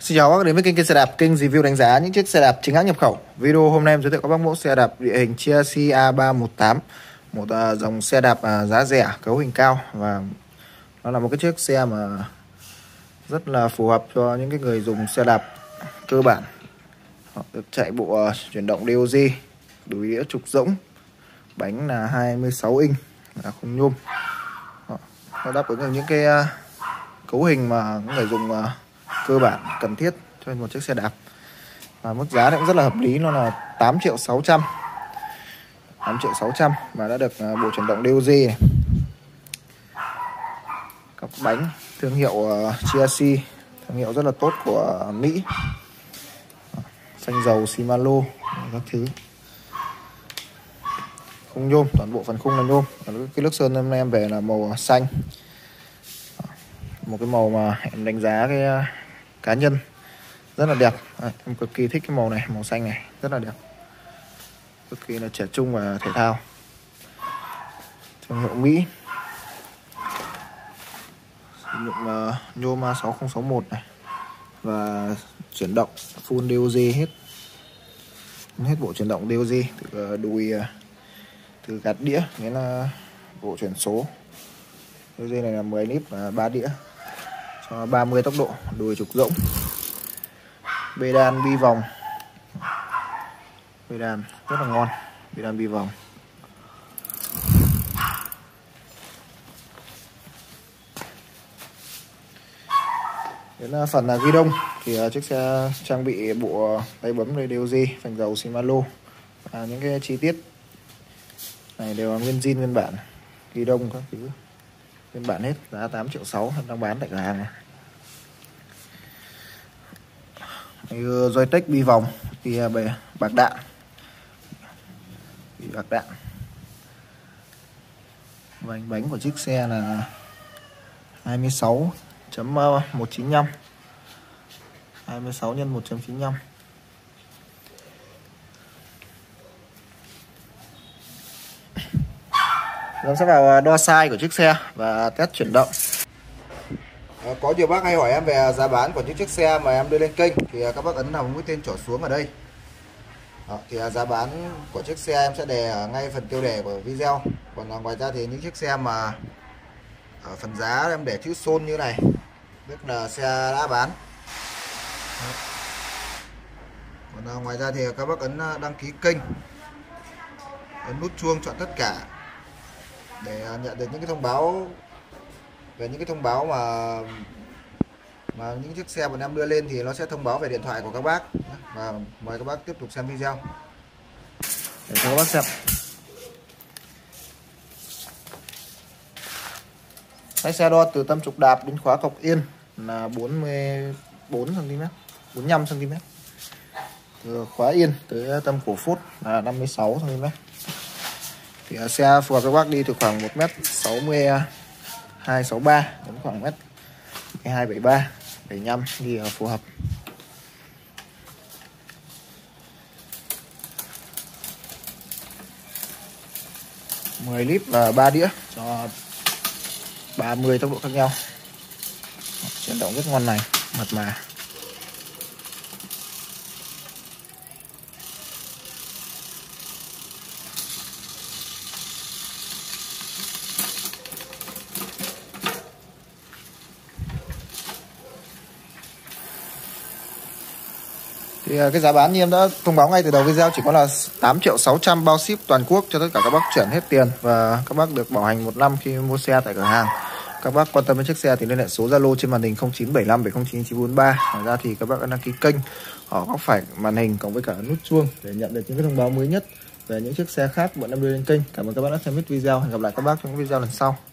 Xin chào các bác đến với kênh xe đạp, kênh review đánh giá những chiếc xe đạp chính hãng nhập khẩu. Video hôm nay em giới thiệu các bác mẫu xe đạp địa hình Chelsea A318, một dòng xe đạp giá rẻ, cấu hình cao, và nó là một cái chiếc xe mà rất là phù hợp cho những cái người dùng xe đạp cơ bản. Họ được chạy bộ chuyển động DOG, đùi đĩa trục rỗng, bánh là 26 inch, là khung nhôm. Nó đáp ứng được những cái cấu hình mà những người dùng cơ bản cần thiết cho một chiếc xe đạp. Và mức giá cũng rất là hợp lý, nó là 8.600.000, 8.600.000 và đã được bộ chuyển động DOG này. Các bánh thương hiệu Chelsea, thương hiệu rất là tốt của Mỹ, xanh dầu Shimano các thứ. Khung nhôm, toàn bộ phần khung là nhôm. Cái nước sơn hôm nay em về là màu xanh, một cái màu mà em đánh giá cái cá nhân rất là đẹp. Em cực kỳ thích cái màu này, màu xanh này rất là đẹp, cực kỳ là trẻ trung và thể thao. Thương hiệu Mỹ, sử dụng nhôm 6061 này, và chuyển động full DOG hết bộ chuyển động DOG, từ đùi, từ gạt đĩa, nghĩa là bộ chuyển số. DOG này là 10 nip và 3 đĩa cho 30 tốc độ, đùi trục rỗng, bê đan bi vòng, bê đan rất là ngon, bê đan bi vòng. Đến phần là ghi đông thì chiếc xe trang bị bộ tay bấm DOG, phanh dầu Shimano, và những cái chi tiết này đều là nguyên zin nguyên bản, ghi đông các thứ nguyên bản hết. Giá 8.600.000 đang bán tại cửa hàng này. Joytech bi vòng thì bạc đạn, bạc đạn. Và bánh của chiếc xe là 26.195, 26 x 1.95. Chúng sẽ vào đo size của chiếc xe và test chuyển động. Có nhiều bác hay hỏi em về giá bán của những chiếc xe mà em đưa lên kênh, thì các bác ấn vào mũi tên trỏ xuống ở đây. Thì giá bán của chiếc xe em sẽ đề ở ngay phần tiêu đề của video. Còn ngoài ra thì những chiếc xe mà ở phần giá em để chữ Son như này, tức là xe đã bán. Còn ngoài ra thì các bác ấn đăng ký kênh, ấn nút chuông chọn tất cả để nhận được những cái thông báo về những cái thông báo mà những chiếc xe bọn em đưa lên, thì nó sẽ thông báo về điện thoại của các bác. Và mời các bác tiếp tục xem video để cho các bác xem. Cái xe đo từ tâm trục đạp đến khóa cọc yên là 44 cm, 45 cm. Từ khóa yên tới tâm cổ phốt là 56 cm. Thì xe phù hợp với các bác đi từ khoảng 1m62, 63 đến khoảng 1m273, 75 đi phù hợp. Mười lít và 3 đĩa cho 30 tốc độ khác nhau. Chuyển động rất ngon này, mượt mà. Thì cái giá bán như em đã thông báo ngay từ đầu video chỉ có là 8.600.000 bao ship toàn quốc cho tất cả các bác chuyển hết tiền, và các bác được bảo hành 1 năm khi mua xe tại cửa hàng. Các bác quan tâm đến chiếc xe thì liên hệ số Zalo trên màn hình 0975 709 943. Ngoài ra thì các bác đăng ký kênh ở góc phải màn hình cộng với cả nút chuông để nhận được những cái thông báo mới nhất về những chiếc xe khác bọn em đưa lên kênh. Cảm ơn các bác đã xem hết video. Hẹn gặp lại các bác trong video lần sau.